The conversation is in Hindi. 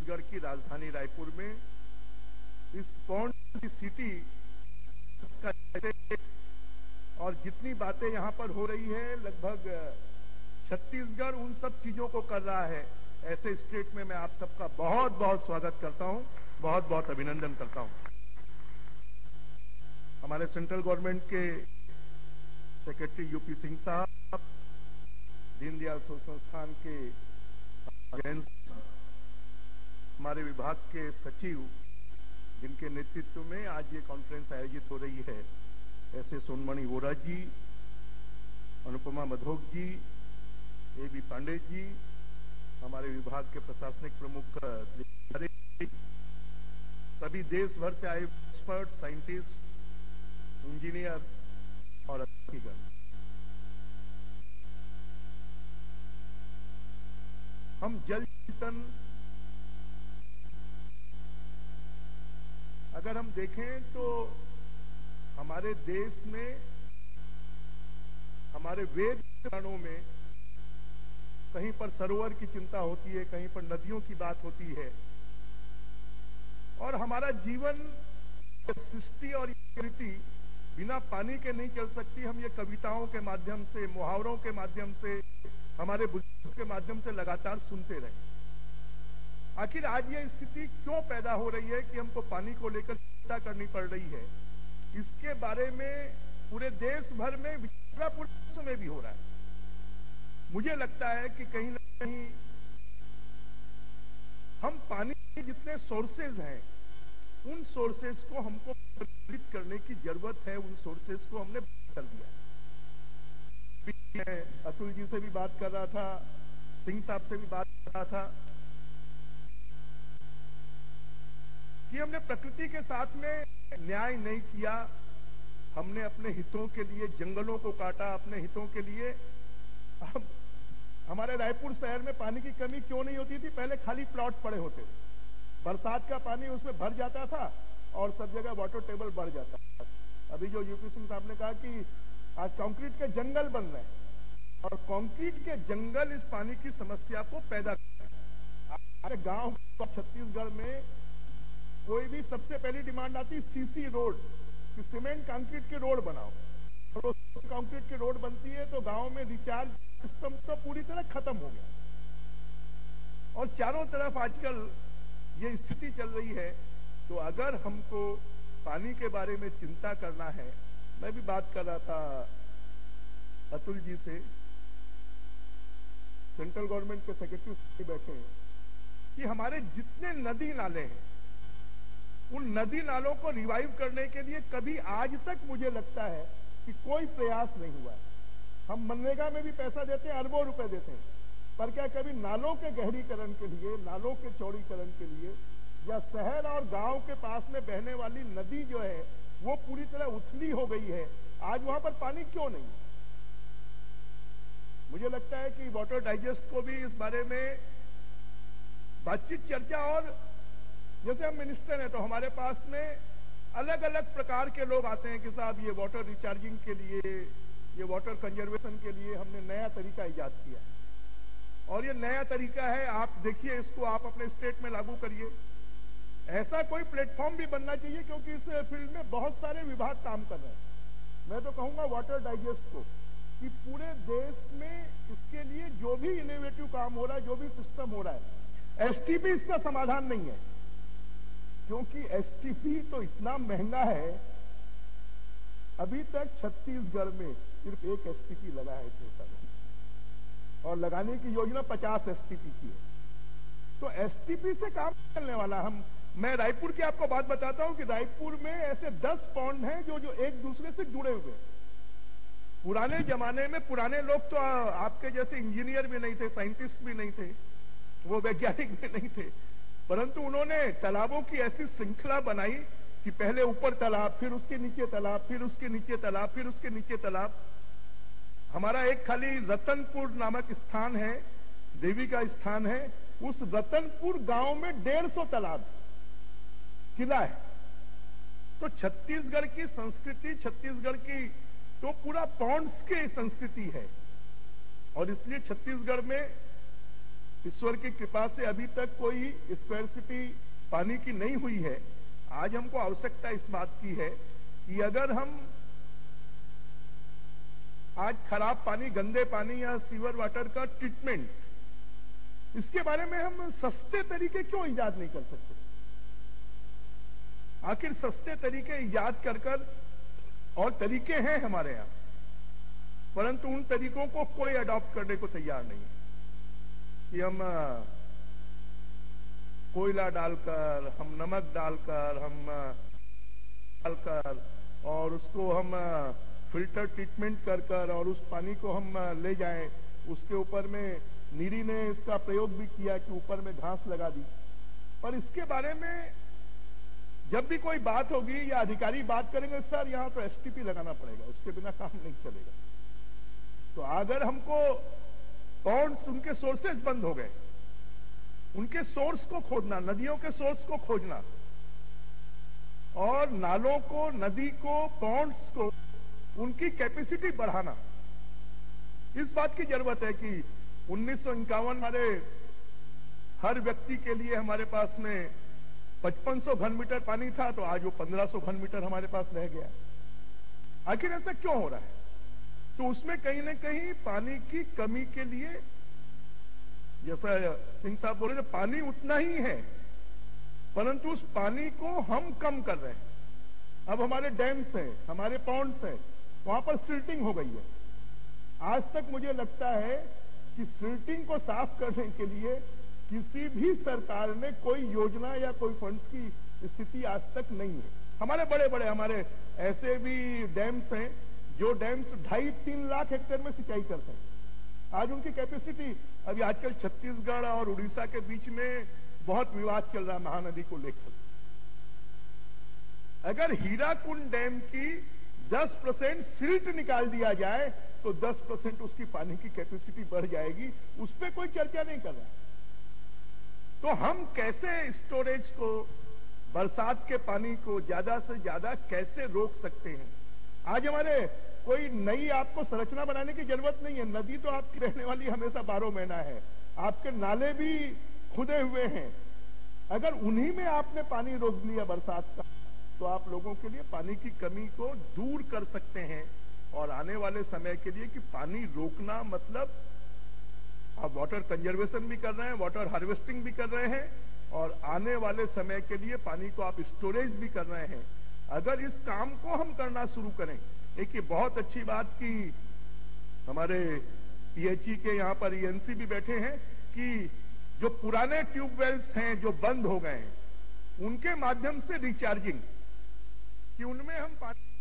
छत्तीसगढ़ की राजधानी रायपुर में इस पौंड की सिटी का और जितनी बातें यहां पर हो रही है, लगभग छत्तीसगढ़ उन सब चीजों को कर रहा है। ऐसे स्टेट में मैं आप सबका बहुत बहुत स्वागत करता हूं, बहुत बहुत अभिनंदन करता हूं। हमारे सेंट्रल गवर्नमेंट के सेक्रेटरी यूपी सिंह साहब, दीनदयाल संस्थान के हमारे विभाग के सचिव, जिनके नेतृत्व में आज ये कॉन्फ्रेंस आयोजित हो रही है, ऐसे सोनमणि वोरा जी, अनुपमा मधोक जी, ए.बी. पांडे जी, हमारे विभाग के प्रशासनिक प्रमुख श्री, सभी देश भर से आए एक्सपर्ट, साइंटिस्ट, इंजीनियर और अधिकारीगण, हम जल जीवन अगर हम देखें तो हमारे देश में, हमारे वेद पुराणों में कहीं पर सरोवर की चिंता होती है, कहीं पर नदियों की बात होती है। और हमारा जीवन, सृष्टि और प्रकृति बिना पानी के नहीं चल सकती। हम ये कविताओं के माध्यम से, मुहावरों के माध्यम से, हमारे बुजुर्गों के माध्यम से लगातार सुनते रहे। आखिर आज ये स्थिति क्यों पैदा हो रही है कि हमको पानी को लेकर चिंता करनी पड़ रही है? इसके बारे में पूरे देश भर में, पूरे विश्व में भी हो रहा है। मुझे लगता है कि कहीं ना कहीं हम पानी के जितने सोर्सेज हैं, उन सोर्सेज को हमको परिवर्तित करने की जरूरत है। उन सोर्सेज को हमने बंद कर दिया। मैं अतुल जी से भी बात कर रहा था, सिंह साहब से भी बात कर रहा था कि हमने प्रकृति के साथ में न्याय नहीं किया। हमने अपने हितों के लिए जंगलों को काटा, अपने हितों के लिए। हमारे रायपुर शहर में पानी की कमी क्यों नहीं होती थी? पहले खाली प्लॉट पड़े होते थे, बरसात का पानी उसमें भर जाता था और सब जगह वाटर टेबल बढ़ जाता था। अभी जो यूपी सिंह साहब ने कहा कि आज कंक्रीट के जंगल बन रहे हैं और कंक्रीट के जंगल इस पानी की समस्या को पैदा कर रहे हैं। हमारे गांव छत्तीसगढ़ में कोई भी सबसे पहली डिमांड आती सीसी रोड, कि सीमेंट कंक्रीट की रोड बनाओ। और कंक्रीट की रोड बनती है तो गांव में रिचार्ज सिस्टम तो पूरी तरह खत्म हो गया और चारों तरफ आजकल ये स्थिति चल रही है। तो अगर हमको पानी के बारे में चिंता करना है, मैं भी बात कर रहा था अतुल जी से, सेंट्रल गवर्नमेंट के सेक्रेटरी बैठे हैं, कि हमारे जितने नदी नाले हैं, उन नदी नालों को रिवाइव करने के लिए कभी आज तक मुझे लगता है कि कोई प्रयास नहीं हुआ है। हम मनरेगा में भी पैसा देते हैं, अरबों रुपए देते हैं, पर क्या कभी नालों के गहरीकरण के लिए, नालों के चौड़ीकरण के लिए, या शहर और गांव के पास में बहने वाली नदी जो है वो पूरी तरह उथली हो गई है, आज वहां पर पानी क्यों नहीं? मुझे लगता है कि वाटर डाइजेस्ट को भी इस बारे में बातचीत, चर्चा, और जैसे हम मिनिस्टर हैं तो हमारे पास में अलग अलग प्रकार के लोग आते हैं कि साहब ये वाटर रिचार्जिंग के लिए, ये वाटर कंजर्वेशन के लिए हमने नया तरीका इजाद किया है और ये नया तरीका है, आप देखिए इसको, आप अपने स्टेट में लागू करिए। ऐसा कोई प्लेटफॉर्म भी बनना चाहिए, क्योंकि इस फील्ड में बहुत सारे विभाग काम कर रहे हैं। मैं तो कहूंगा वाटर डाइजेस्ट को, कि पूरे देश में इसके लिए जो भी इनोवेटिव काम हो रहा है, जो भी सिस्टम हो रहा है, एसटीपी इसका समाधान नहीं है, क्योंकि एसटीपी तो इतना महंगा है। अभी तक छत्तीसगढ़ में सिर्फ एक एसटीपी लगा है 6 सालों, और लगाने की योजना 50 एसटीपी की है। तो एसटीपी से काम चलने वाला। मैं रायपुर की आपको बात बताता हूं कि रायपुर में ऐसे 10 पौंड हैं जो एक दूसरे से जुड़े हुए हैं। पुराने जमाने में पुराने लोग तो आपके जैसे इंजीनियर भी नहीं थे, साइंटिस्ट भी नहीं थे, वो वैज्ञानिक भी नहीं थे, परंतु उन्होंने तालाबों की ऐसी श्रृंखला बनाई कि पहले ऊपर तालाब, फिर उसके नीचे तालाब, फिर उसके नीचे तालाब, फिर उसके नीचे तालाब। हमारा एक खाली रतनपुर नामक स्थान है, देवी का स्थान है, उस रतनपुर गांव में 150 तालाब, किला है। तो छत्तीसगढ़ की संस्कृति, छत्तीसगढ़ की तो पूरा पॉन्ड्स की संस्कृति है, और इसलिए छत्तीसगढ़ में ईश्वर की कृपा से अभी तक कोई स्कैर्सिटी पानी की नहीं हुई है। आज हमको आवश्यकता इस बात की है कि अगर हम आज खराब पानी, गंदे पानी या सीवर वाटर का ट्रीटमेंट, इसके बारे में हम सस्ते तरीके क्यों इजाद नहीं कर सकते? आखिर सस्ते तरीके इजाद कर और तरीके हैं हमारे यहां, परंतु उन तरीकों को कोई अडॉप्ट करने को तैयार नहीं है कि हम कोयला डालकर, हम नमक डालकर, हम डालकर और उसको हम फिल्टर ट्रीटमेंट कर और उस पानी को हम ले जाएं। उसके ऊपर में नीरी ने इसका प्रयोग भी किया कि ऊपर में घास लगा दी। पर इसके बारे में जब भी कोई बात होगी या अधिकारी बात करेंगे, सर यहां तो एसटीपी लगाना पड़ेगा, उसके बिना काम नहीं चलेगा। तो अगर हमको पॉन्ड्स, उनके सोर्सेज बंद हो गए, उनके सोर्स को खोजना, नदियों के सोर्स को खोजना और नालों को, नदी को, पॉन्ड्स को, उनकी कैपेसिटी बढ़ाना, इस बात की जरूरत है कि 1951 हमारे हर व्यक्ति के लिए हमारे पास में 5500 घन मीटर पानी था, तो आज वो 1500 घन मीटर हमारे पास रह गया। आखिर ऐसा क्यों हो रहा है? तो उसमें कहीं ना कहीं पानी की कमी के लिए, जैसा सिंह साहब बोले, पानी उतना ही है परंतु उस पानी को हम कम कर रहे हैं। अब हमारे डैम्स हैं, हमारे पॉन्ड्स हैं, वहां पर सिल्टिंग हो गई है। आज तक मुझे लगता है कि सिल्टिंग को साफ करने के लिए किसी भी सरकार ने कोई योजना या कोई फंड्स की स्थिति आज तक नहीं है। हमारे बड़े बड़े, हमारे ऐसे भी डैम्स हैं जो डैम्स 2.5-3 लाख हेक्टेयर में सिंचाई करते हैं। आज उनकी कैपेसिटी, अभी आजकल छत्तीसगढ़ और उड़ीसा के बीच में बहुत विवाद चल रहा है महानदी को लेकर। अगर हीराकुंड डैम की 10% सिल्ट निकाल दिया जाए तो 10% उसकी पानी की कैपेसिटी बढ़ जाएगी, उस पर कोई चर्चा नहीं कर रहा। तो हम कैसे स्टोरेज को, बरसात के पानी को ज्यादा से ज्यादा कैसे रोक सकते हैं? आज हमारे कोई नई आपको संरचना बनाने की जरूरत नहीं है। नदी तो आपकी रहने वाली हमेशा 12 महीना है। आपके नाले भी खुदे हुए हैं। अगर उन्हीं में आपने पानी रोक दिया बरसात का, तो आप लोगों के लिए पानी की कमी को दूर कर सकते हैं। और आने वाले समय के लिए कि पानी रोकना मतलब आप वाटर कंजर्वेशन भी कर रहे हैं, वाटर हार्वेस्टिंग भी कर रहे हैं और आने वाले समय के लिए पानी को आप स्टोरेज भी कर रहे हैं। अगर इस काम को हम करना शुरू करें, एक ये बहुत अच्छी बात कि हमारे पीएचई के यहाँ पर ईएनसी भी बैठे हैं कि जो पुराने ट्यूबवेल्स हैं जो बंद हो गए हैं, उनके माध्यम से रिचार्जिंग, कि उनमें हम पानी